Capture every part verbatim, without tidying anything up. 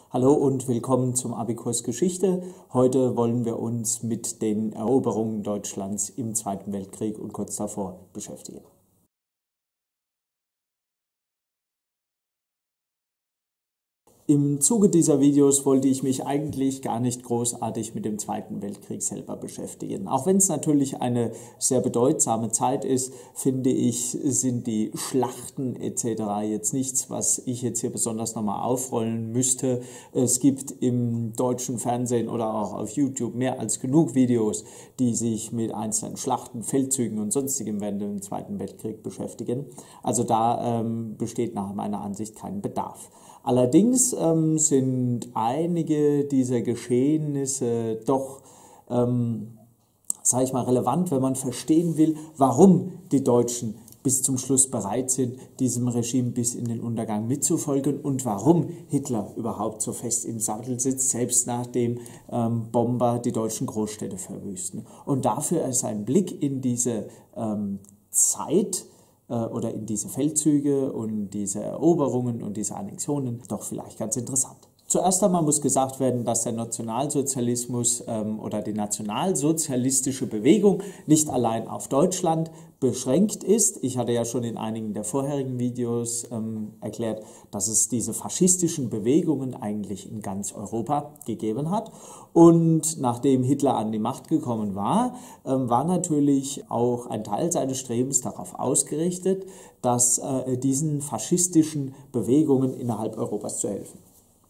Hallo und willkommen zum Abikurs Geschichte. Heute wollen wir uns mit den Eroberungen Deutschlands im Zweiten Weltkrieg und kurz davor beschäftigen. Im Zuge dieser Videos wollte ich mich eigentlich gar nicht großartig mit dem Zweiten Weltkrieg selber beschäftigen. Auch wenn es natürlich eine sehr bedeutsame Zeit ist, finde ich, sind die Schlachten et cetera jetzt nichts, was ich jetzt hier besonders nochmal aufrollen müsste. Es gibt im deutschen Fernsehen oder auch auf YouTube mehr als genug Videos, die sich mit einzelnen Schlachten, Feldzügen und sonstigem während dem Zweiten Weltkrieg beschäftigen. Also da ähm, besteht nach meiner Ansicht kein Bedarf. Allerdings ähm, sind einige dieser Geschehnisse doch, ähm, sage ich mal, relevant, wenn man verstehen will, warum die Deutschen bis zum Schluss bereit sind, diesem Regime bis in den Untergang mitzufolgen und warum Hitler überhaupt so fest im Sattel sitzt, selbst nachdem ähm, Bomber die deutschen Großstädte verwüsten. Und dafür ist ein Blick in diese ähm, Zeit oder in diese Feldzüge und diese Eroberungen und diese Annexionen doch vielleicht ganz interessant. Zuerst einmal muss gesagt werden, dass der Nationalsozialismus ähm, oder die nationalsozialistische Bewegung nicht allein auf Deutschland beschränkt ist. Ich hatte ja schon in einigen der vorherigen Videos ähm, erklärt, dass es diese faschistischen Bewegungen eigentlich in ganz Europa gegeben hat. Und nachdem Hitler an die Macht gekommen war, ähm, war natürlich auch ein Teil seines Strebens darauf ausgerichtet, dass äh, diesen faschistischen Bewegungen innerhalb Europas zu helfen.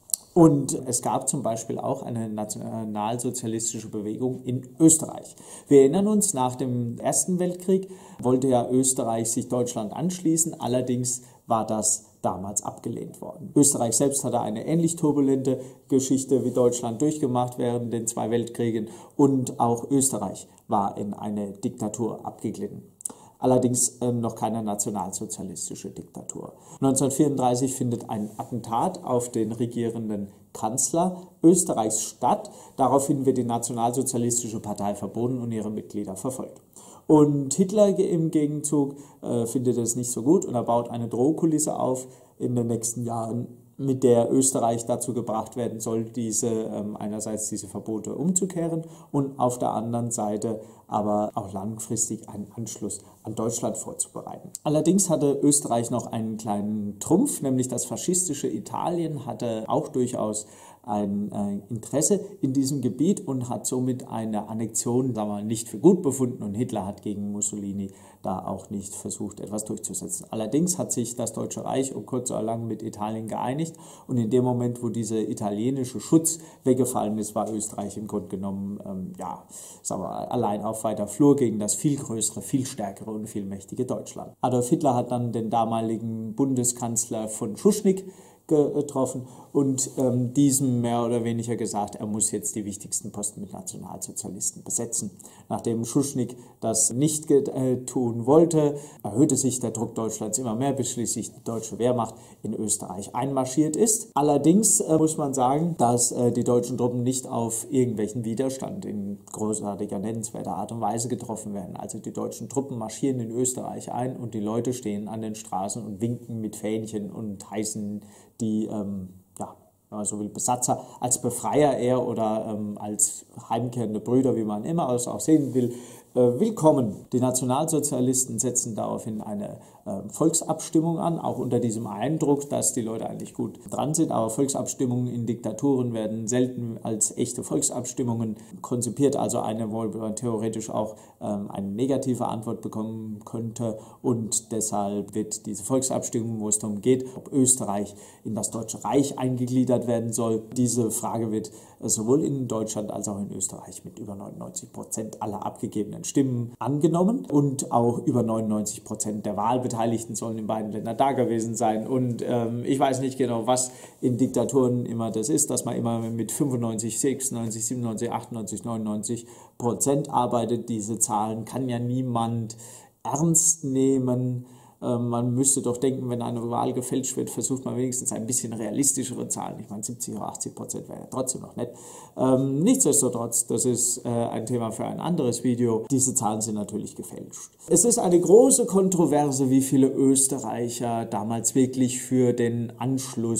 Und es gab zum Beispiel auch eine nationalsozialistische Bewegung in Österreich. Wir erinnern uns, nach dem Ersten Weltkrieg wollte ja Österreich sich Deutschland anschließen, allerdings war das damals abgelehnt worden. Österreich selbst hatte eine ähnlich turbulente Geschichte wie Deutschland durchgemacht während den zwei Weltkriegen und auch Österreich war in eine Diktatur abgeglitten. Allerdings äh, noch keine nationalsozialistische Diktatur. neunzehnhundertvierunddreißig findet ein Attentat auf den regierenden Kanzler Österreichs statt. Daraufhin wird die nationalsozialistische Partei verboten und ihre Mitglieder verfolgt. Und Hitler im Gegenzug äh, findet es nicht so gut und er baut eine Drohkulisse auf in den nächsten Jahren, mit der Österreich dazu gebracht werden soll, diese ähm, einerseits diese Verbote umzukehren und auf der anderen Seite aber auch langfristig einen Anschluss an Deutschland vorzubereiten. Allerdings hatte Österreich noch einen kleinen Trumpf, nämlich das faschistische Italien hatte auch durchaus ein äh, Interesse in diesem Gebiet und hat somit eine Annexion, sagen wir mal, nicht für gut befunden und Hitler hat gegen Mussolini da auch nicht versucht, etwas durchzusetzen. Allerdings hat sich das Deutsche Reich um kurz oder lang mit Italien geeinigt und in dem Moment, wo dieser italienische Schutz weggefallen ist, war Österreich im Grunde genommen ähm, ja, sagen wir, allein auf weiter Flur gegen das viel größere, viel stärkere und viel mächtige Deutschland. Adolf Hitler hat dann den damaligen Bundeskanzler von Schuschnigg getroffen und ähm, diesem mehr oder weniger gesagt, er muss jetzt die wichtigsten Posten mit Nationalsozialisten besetzen. Nachdem Schuschnigg das nicht äh, tun wollte, erhöhte sich der Druck Deutschlands immer mehr, bis schließlich die deutsche Wehrmacht in Österreich einmarschiert ist. Allerdings äh, muss man sagen, dass äh, die deutschen Truppen nicht auf irgendwelchen Widerstand in großartiger, nennenswerter Art und Weise getroffen werden. Also die deutschen Truppen marschieren in Österreich ein und die Leute stehen an den Straßen und winken mit Fähnchen und heißen die, ähm, ja, wenn man so will, Besatzer als Befreier eher oder ähm, als heimkehrende Brüder, wie man immer es auch sehen will, äh, willkommen. Die Nationalsozialisten setzen daraufhin eine äh, Volksabstimmung an, auch unter diesem Eindruck, dass die Leute eigentlich gut dran sind, aber Volksabstimmungen in Diktaturen werden selten als echte Volksabstimmungen konzipiert, also eine, wo man theoretisch auch ähm, eine negative Antwort bekommen könnte und deshalb wird diese Volksabstimmung, wo es darum geht, ob Österreich in das Deutsche Reich eingegliedert werden soll, diese Frage wird äh, sowohl in Deutschland als auch in Österreich mit über neunundneunzig Prozent aller abgegebenen Stimmen angenommen und auch über neunundneunzig Prozent der Wahlbeteiligten sollen in beiden Ländern da gewesen sein und ähm, ich weiß nicht genau, was in Diktaturen immer das ist, dass man immer mit fünfundneunzig, sechsundneunzig, siebenundneunzig, achtundneunzig, neunundneunzig Prozent arbeitet. Diese Zahlen kann ja niemand ernst nehmen. Man müsste doch denken, wenn eine Wahl gefälscht wird, versucht man wenigstens ein bisschen realistischere Zahlen. Ich meine, siebzig oder achtzig Prozent wäre ja trotzdem noch nett. Ähm, nichtsdestotrotz, das ist äh, ein Thema für ein anderes Video. Diese Zahlen sind natürlich gefälscht. Es ist eine große Kontroverse, wie viele Österreicher damals wirklich für den Anschluss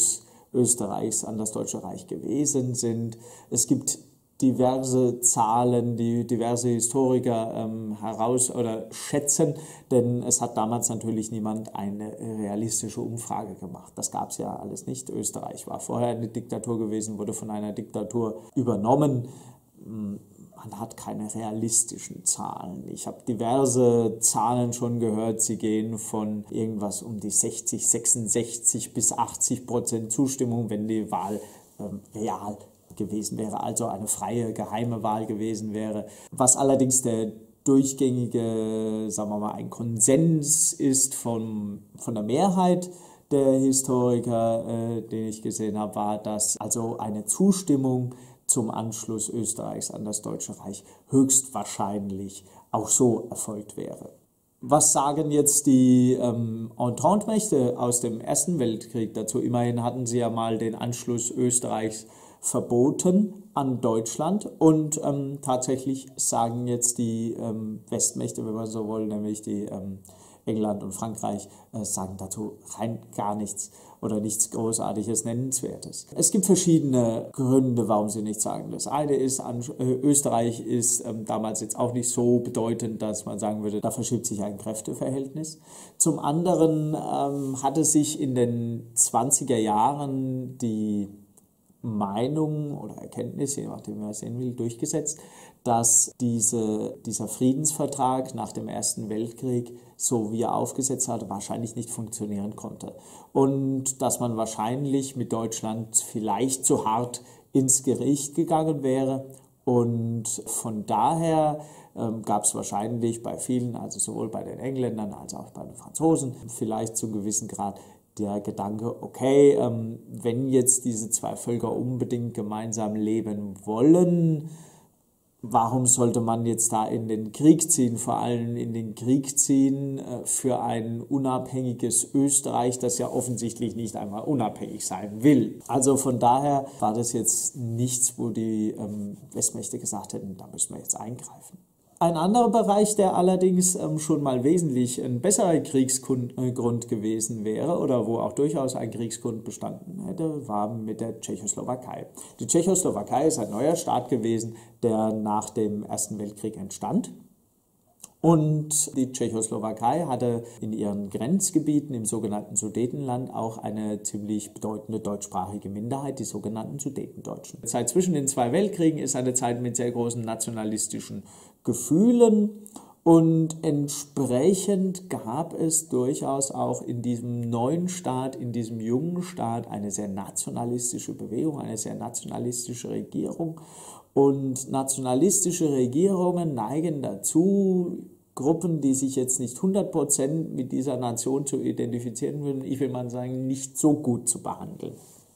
Österreichs an das Deutsche Reich gewesen sind. Es gibt diverse Zahlen, die diverse Historiker ähm, heraus oder schätzen, denn es hat damals natürlich niemand eine realistische Umfrage gemacht. Das gab es ja alles nicht. Österreich war vorher eine Diktatur gewesen, wurde von einer Diktatur übernommen. Man hat keine realistischen Zahlen. Ich habe diverse Zahlen schon gehört, sie gehen von irgendwas um die sechzig, sechsundsechzig bis achtzig Prozent Zustimmung, wenn die Wahl ähm, real gewesen wäre, also eine freie, geheime Wahl gewesen wäre. Was allerdings der durchgängige, sagen wir mal, ein Konsens ist von, von der Mehrheit der Historiker, äh, den ich gesehen habe, war, dass also eine Zustimmung zum Anschluss Österreichs an das Deutsche Reich höchstwahrscheinlich auch so erfolgt wäre. Was sagen jetzt die ähm, Entente-Mächte aus dem Ersten Weltkrieg dazu? Immerhin hatten sie ja mal den Anschluss Österreichs verboten an Deutschland und ähm, tatsächlich sagen jetzt die ähm, Westmächte, wenn man so will, nämlich die ähm, England und Frankreich, äh, sagen dazu rein gar nichts oder nichts Großartiges, Nennenswertes. Es gibt verschiedene Gründe, warum sie nichts sagen. Das eine ist, an, äh, Österreich ist ähm, damals jetzt auch nicht so bedeutend, dass man sagen würde, da verschiebt sich ein Kräfteverhältnis. Zum anderen ähm, hatte sich in den zwanziger Jahren die Meinung oder Erkenntnis, je nachdem, wie man es sehen will, durchgesetzt, dass diese, dieser Friedensvertrag nach dem Ersten Weltkrieg, so wie er aufgesetzt hatte, wahrscheinlich nicht funktionieren konnte. Und dass man wahrscheinlich mit Deutschland vielleicht zu hart ins Gericht gegangen wäre. Und von daher ähm, gab es wahrscheinlich bei vielen, also sowohl bei den Engländern als auch bei den Franzosen, vielleicht zu einem gewissen Grad der Gedanke, okay, ähm, wenn jetzt diese zwei Völker unbedingt gemeinsam leben wollen, warum sollte man jetzt da in den Krieg ziehen, vor allem in den Krieg ziehen äh, für ein unabhängiges Österreich, das ja offensichtlich nicht einmal unabhängig sein will. Also von daher war das jetzt nichts, wo die ähm, Westmächte gesagt hätten, da müssen wir jetzt eingreifen. Ein anderer Bereich, der allerdings ähm, schon mal wesentlich ein besserer Kriegsgrund gewesen wäre oder wo auch durchaus ein Kriegsgrund bestanden hätte, war mit der Tschechoslowakei. Die Tschechoslowakei ist ein neuer Staat gewesen, der nach dem Ersten Weltkrieg entstand. Und die Tschechoslowakei hatte in ihren Grenzgebieten im sogenannten Sudetenland auch eine ziemlich bedeutende deutschsprachige Minderheit, die sogenannten Sudetendeutschen. Die Zeit zwischen den zwei Weltkriegen ist eine Zeit mit sehr großen nationalistischen Gefühlen und entsprechend gab es durchaus auch in diesem neuen Staat, in diesem jungen Staat eine sehr nationalistische Bewegung, eine sehr nationalistische Regierung. Und nationalistische Regierungen neigen dazu, Gruppen, die sich jetzt nicht hundert Prozent mit dieser Nation zu identifizieren würden, ich will mal sagen, nicht so gut zu behandeln.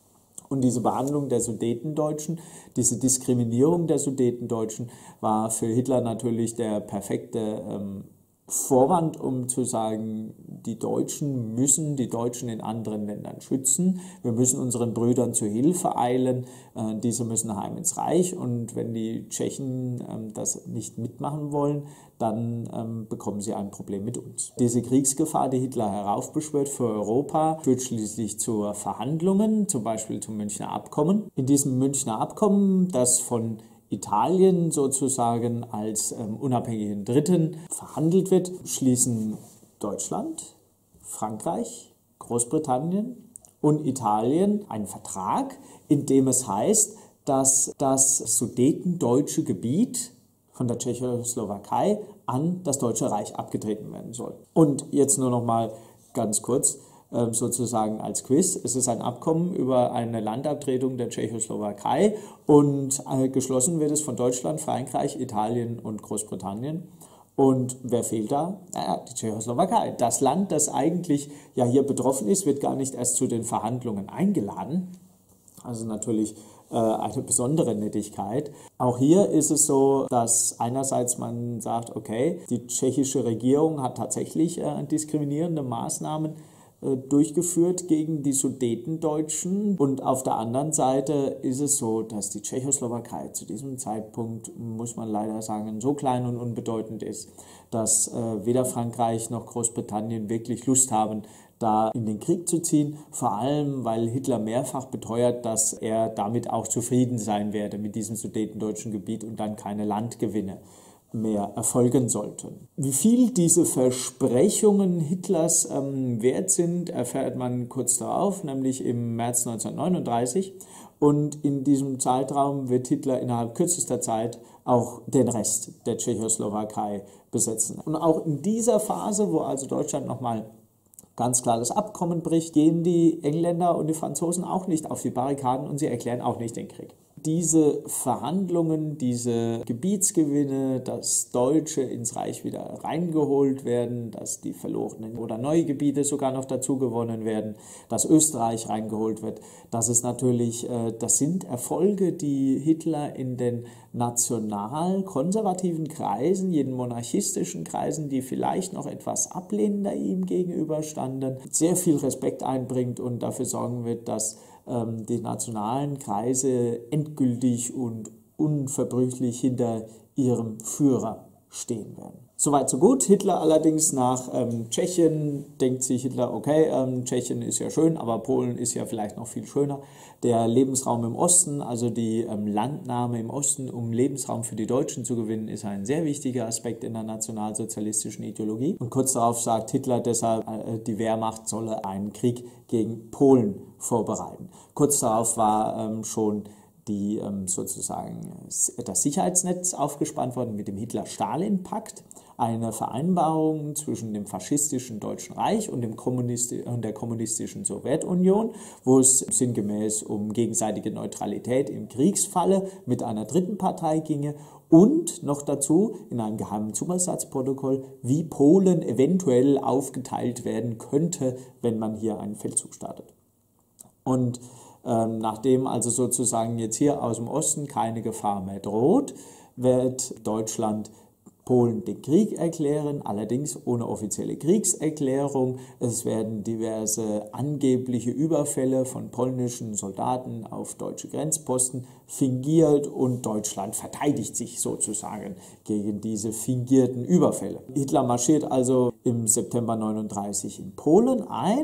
Und diese Behandlung der Sudetendeutschen, diese Diskriminierung der Sudetendeutschen war für Hitler natürlich der perfekte ähm, Vorwand, um zu sagen, die Deutschen müssen die Deutschen in anderen Ländern schützen. Wir müssen unseren Brüdern zu Hilfe eilen. Äh, diese müssen heim ins Reich. Und wenn die Tschechen ähm, das nicht mitmachen wollen, dann ähm, bekommen sie ein Problem mit uns. Diese Kriegsgefahr, die Hitler heraufbeschwört für Europa, führt schließlich zu Verhandlungen, zum Beispiel zum Münchner Abkommen. In diesem Münchner Abkommen, das von Italien sozusagen als ähm, unabhängigen Dritten verhandelt wird, schließen Deutschland, Frankreich, Großbritannien und Italien einen Vertrag, in dem es heißt, dass das sudetendeutsche Gebiet von der Tschechoslowakei an das Deutsche Reich abgetreten werden soll. Und jetzt nur noch mal ganz kurz, sozusagen als Quiz. Es ist ein Abkommen über eine Landabtretung der Tschechoslowakei und geschlossen wird es von Deutschland, Frankreich, Italien und Großbritannien. Und wer fehlt da? Naja, die Tschechoslowakei. Das Land, das eigentlich ja hier betroffen ist, wird gar nicht erst zu den Verhandlungen eingeladen. Also natürlich äh, eine besondere Nettigkeit. Auch hier ist es so, dass einerseits man sagt, okay, die tschechische Regierung hat tatsächlich äh, diskriminierende Maßnahmen durchgeführt gegen die Sudetendeutschen. Und auf der anderen Seite ist es so, dass die Tschechoslowakei zu diesem Zeitpunkt, muss man leider sagen, so klein und unbedeutend ist, dass äh, weder Frankreich noch Großbritannien wirklich Lust haben, da in den Krieg zu ziehen, vor allem weil Hitler mehrfach beteuert, dass er damit auch zufrieden sein werde mit diesem sudetendeutschen Gebiet und dann keine Landgewinne mehr erfolgen sollten. Wie viel diese Versprechungen Hitlers ähm, wert sind, erfährt man kurz darauf, nämlich im März neunzehnhundertneununddreißig. Und in diesem Zeitraum wird Hitler innerhalb kürzester Zeit auch den Rest der Tschechoslowakei besetzen. Und auch in dieser Phase, wo also Deutschland nochmal ganz klar das Abkommen bricht, gehen die Engländer und die Franzosen auch nicht auf die Barrikaden und sie erklären auch nicht den Krieg. Diese Verhandlungen, diese Gebietsgewinne, dass Deutsche ins Reich wieder reingeholt werden, dass die verlorenen oder neue Gebiete sogar noch dazu gewonnen werden, dass Österreich reingeholt wird, das ist natürlich, das sind Erfolge, die Hitler in den national-konservativen Kreisen, jeden monarchistischen Kreisen, die vielleicht noch etwas ablehnender ihm gegenüberstanden, sehr viel Respekt einbringt und dafür sorgen wird, dass die nationalen Kreise endgültig und unverbrüchlich hinter ihrem Führer stehen werden. Soweit so gut. Hitler allerdings nach ähm, Tschechien denkt sich Hitler, okay, ähm, Tschechien ist ja schön, aber Polen ist ja vielleicht noch viel schöner. Der Lebensraum im Osten, also die ähm, Landnahme im Osten, um Lebensraum für die Deutschen zu gewinnen, ist ein sehr wichtiger Aspekt in der nationalsozialistischen Ideologie. Und kurz darauf sagt Hitler deshalb, äh, die Wehrmacht solle einen Krieg gegen Polen vorbereiten. Kurz darauf war ähm, schon die ähm, sozusagen das Sicherheitsnetz aufgespannt worden mit dem Hitler-Stalin-Pakt, eine Vereinbarung zwischen dem faschistischen Deutschen Reich und, dem Kommunisti- und der kommunistischen Sowjetunion, wo es sinngemäß um gegenseitige Neutralität im Kriegsfalle mit einer dritten Partei ginge und noch dazu in einem geheimen Zusatzprotokoll, wie Polen eventuell aufgeteilt werden könnte, wenn man hier einen Feldzug startet. Und ähm, nachdem also sozusagen jetzt hier aus dem Osten keine Gefahr mehr droht, wird Deutschland Polen den Krieg erklären, allerdings ohne offizielle Kriegserklärung. Es werden diverse angebliche Überfälle von polnischen Soldaten auf deutsche Grenzposten fingiert und Deutschland verteidigt sich sozusagen gegen diese fingierten Überfälle. Hitler marschiert also im September neununddreißig in Polen ein.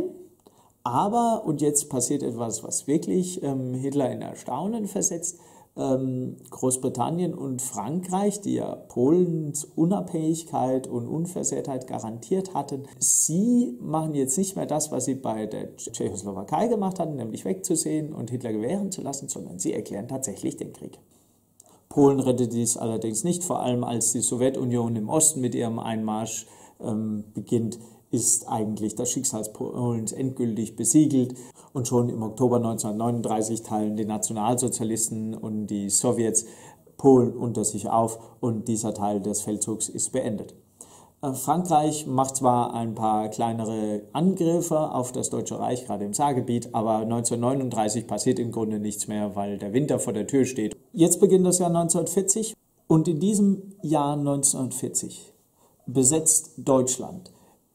Aber, und jetzt passiert etwas, was wirklich ähm, Hitler in Erstaunen versetzt, ähm, Großbritannien und Frankreich, die ja Polens Unabhängigkeit und Unversehrtheit garantiert hatten, sie machen jetzt nicht mehr das, was sie bei der Tschechoslowakei gemacht hatten, nämlich wegzusehen und Hitler gewähren zu lassen, sondern sie erklären tatsächlich den Krieg. Polen rettet dies allerdings nicht, vor allem als die Sowjetunion im Osten mit ihrem Einmarsch ähm, beginnt, ist eigentlich das Schicksal Polens endgültig besiegelt. Und schon im Oktober neunzehnhundertneununddreißig teilen die Nationalsozialisten und die Sowjets Polen unter sich auf und dieser Teil des Feldzugs ist beendet. Frankreich macht zwar ein paar kleinere Angriffe auf das Deutsche Reich, gerade im Saargebiet, aber neunzehnhundertneununddreißig passiert im Grunde nichts mehr, weil der Winter vor der Tür steht. Jetzt beginnt das Jahr neunzehnhundertvierzig und in diesem Jahr neunzehnhundertvierzig besetzt Deutschland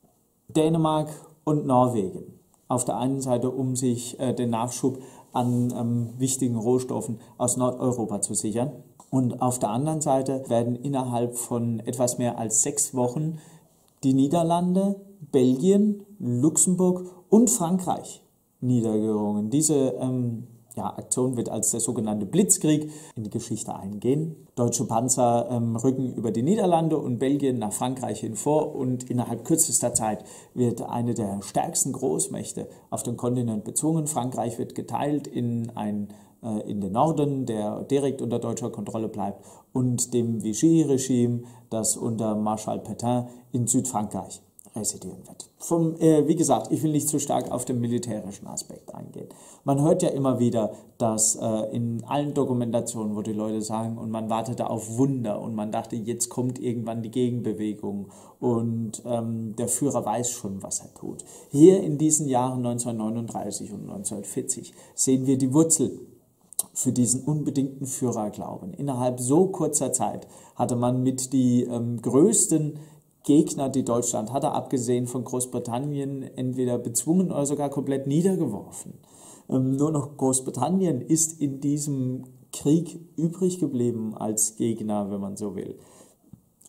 Dänemark und Norwegen. Auf der einen Seite, um sich äh, den Nachschub an ähm, wichtigen Rohstoffen aus Nordeuropa zu sichern. Und auf der anderen Seite werden innerhalb von etwas mehr als sechs Wochen die Niederlande, Belgien, Luxemburg und Frankreich niedergerungen. Diese ähm, ja, Aktion wird als der sogenannte Blitzkrieg in die Geschichte eingehen. Deutsche Panzer ähm, rücken über die Niederlande und Belgien nach Frankreich hin vor und innerhalb kürzester Zeit wird eine der stärksten Großmächte auf dem Kontinent bezwungen. Frankreich wird geteilt in, ein, äh, in den Norden, der direkt unter deutscher Kontrolle bleibt, und dem Vichy-Regime, das unter Marschall Pétain in Südfrankreich residieren wird. Vom, äh, wie gesagt, ich will nicht zu stark auf den militärischen Aspekt eingehen. Man hört ja immer wieder, dass äh, in allen Dokumentationen, wo die Leute sagen, und man wartete auf Wunder und man dachte, jetzt kommt irgendwann die Gegenbewegung und ähm, der Führer weiß schon, was er tut. Hier in diesen Jahren neunzehnhundertneununddreißig und neunzehnhundertvierzig sehen wir die Wurzel für diesen unbedingten Führerglauben. Innerhalb so kurzer Zeit hatte man mit die ähm, größten Gegner, die Deutschland hatte, abgesehen von Großbritannien, entweder bezwungen oder sogar komplett niedergeworfen. Ähm, nur noch Großbritannien ist in diesem Krieg übrig geblieben als Gegner, wenn man so will.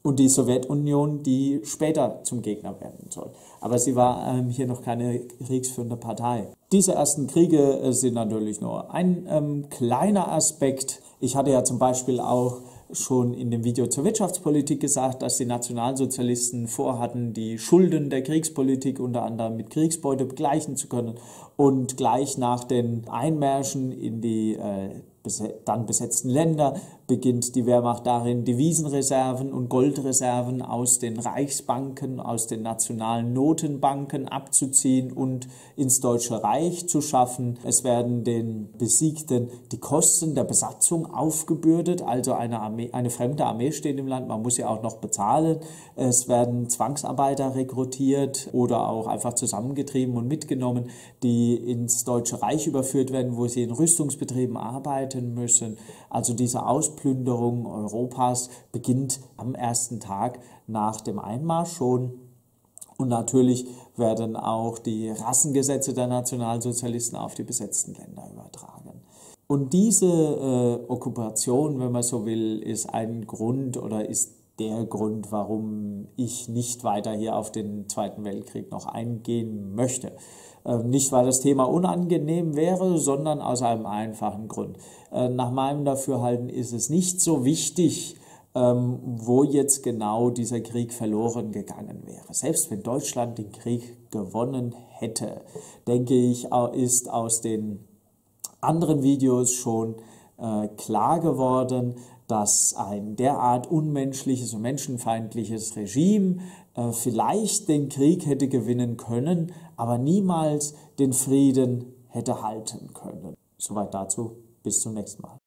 und die Sowjetunion, die später zum Gegner werden soll. Aber sie war ähm, hier noch keine kriegsführende Partei. Diese ersten Kriege äh, sind natürlich nur ein ähm, kleiner Aspekt. Ich hatte ja zum Beispiel auch schon in dem Video zur Wirtschaftspolitik gesagt, dass die Nationalsozialisten vorhatten, die Schulden der Kriegspolitik unter anderem mit Kriegsbeute begleichen zu können. Und gleich nach den Einmärschen in die äh, dann besetzten Länder beginnt die Wehrmacht darin, Devisenreserven und Goldreserven aus den Reichsbanken, aus den nationalen Notenbanken abzuziehen und ins Deutsche Reich zu schaffen. Es werden den Besiegten die Kosten der Besatzung aufgebürdet, also eine, Armee, eine fremde Armee steht im Land, man muss ja auch noch bezahlen. Es werden Zwangsarbeiter rekrutiert oder auch einfach zusammengetrieben und mitgenommen, die ins Deutsche Reich überführt werden, wo sie in Rüstungsbetrieben arbeiten müssen. Also diese Ausplünderung Europas beginnt am ersten Tag nach dem Einmarsch schon. Und natürlich werden auch die Rassengesetze der Nationalsozialisten auf die besetzten Länder übertragen. Und diese äh, Okkupation, wenn man so will, ist ein Grund oder ist der Grund, warum ich nicht weiter hier auf den Zweiten Weltkrieg noch eingehen möchte. Nicht, weil das Thema unangenehm wäre, sondern aus einem einfachen Grund. Nach meinem Dafürhalten ist es nicht so wichtig, wo jetzt genau dieser Krieg verloren gegangen wäre. Selbst wenn Deutschland den Krieg gewonnen hätte, denke ich, ist aus den anderen Videos schon klar geworden, dass ein derart unmenschliches und menschenfeindliches Regime äh, vielleicht den Krieg hätte gewinnen können, aber niemals den Frieden hätte halten können. Soweit dazu, bis zum nächsten Mal.